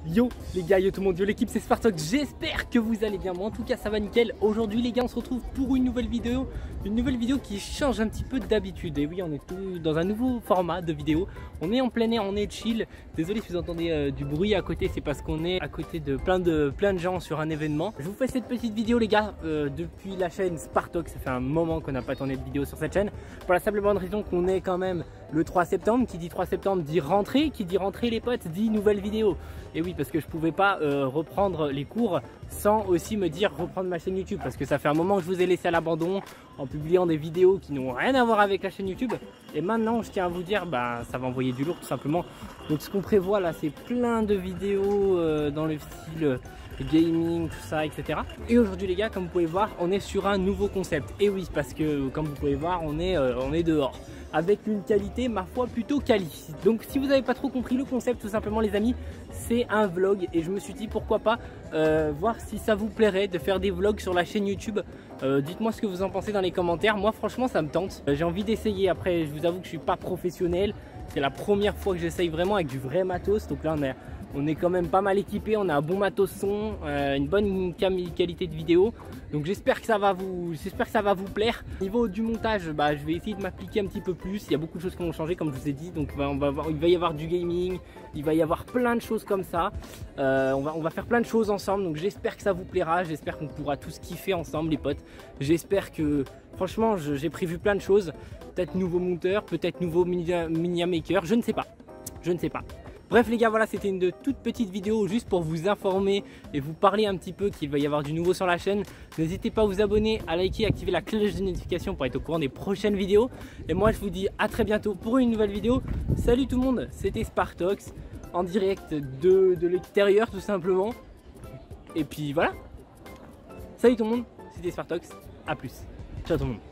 Yo les gars, yo tout le monde, yo l'équipe, c'est Spartox, j'espère que vous allez bien, moi en tout cas ça va nickel. Aujourd'hui les gars on se retrouve pour une nouvelle vidéo qui change un petit peu d'habitude. Et oui, on est tout dans un nouveau format de vidéo, on est en plein air, on est chill. Désolé si vous entendez du bruit à côté, c'est parce qu'on est à côté de plein de gens sur un événement. Je vous fais cette petite vidéo les gars, depuis la chaîne Spartox, ça fait un moment qu'on n'a pas tourné de vidéo sur cette chaîne. Pour la simple bonne raison qu'on est quand même le 3 septembre, qui dit 3 septembre dit rentrée, qui dit rentrée les potes dit nouvelle vidéo. Et oui, parce que je pouvais pas reprendre les cours sans aussi me dire reprendre ma chaîne YouTube, parce que ça fait un moment que je vous ai laissé à l'abandon en publiant des vidéos qui n'ont rien à voir avec la chaîne YouTube. Et maintenant je tiens à vous dire, bah ça va envoyer du lourd tout simplement. Donc ce qu'on prévoit là, c'est plein de vidéos dans le style gaming, tout ça, etc. Et aujourd'hui les gars, comme vous pouvez voir, on est sur un nouveau concept. Et oui, parce que comme vous pouvez voir, on est dehors, avec une qualité ma foi plutôt quali. Donc si vous n'avez pas trop compris le concept, tout simplement les amis, c'est un vlog. Et je me suis dit pourquoi pas voir si ça vous plairait de faire des vlogs sur la chaîne YouTube. Dites-moi ce que vous en pensez dans les commentaires. Moi franchement ça me tente, j'ai envie d'essayer. Après je vous avoue que je suis pas professionnel, c'est la première fois que j'essaye vraiment avec du vrai matos. Donc là on est quand même pas mal équipé, on a un bon matos son, une bonne qualité de vidéo. Donc j'espère que ça va vous plaire. Au niveau du montage, bah, je vais essayer de m'appliquer un petit peu plus. Il y a beaucoup de choses qui vont changer comme je vous ai dit. Donc il va y avoir du gaming, il va y avoir plein de choses comme ça. On va faire plein de choses ensemble. Donc j'espère que ça vous plaira. J'espère qu'on pourra tous kiffer ensemble les potes. J'espère que franchement j'ai prévu plein de choses. Peut-être nouveau monteur, peut-être nouveau mini maker, je ne sais pas. Je ne sais pas. Bref les gars, voilà, c'était une toute petite vidéo juste pour vous informer et vous parler un petit peu qu'il va y avoir du nouveau sur la chaîne. N'hésitez pas à vous abonner, à liker, à activer la cloche de notification pour être au courant des prochaines vidéos. Et moi je vous dis à très bientôt pour une nouvelle vidéo. Salut tout le monde, c'était Spartox en direct de l'extérieur tout simplement. Et puis voilà. Salut tout le monde, c'était Spartox, à plus. Ciao tout le monde.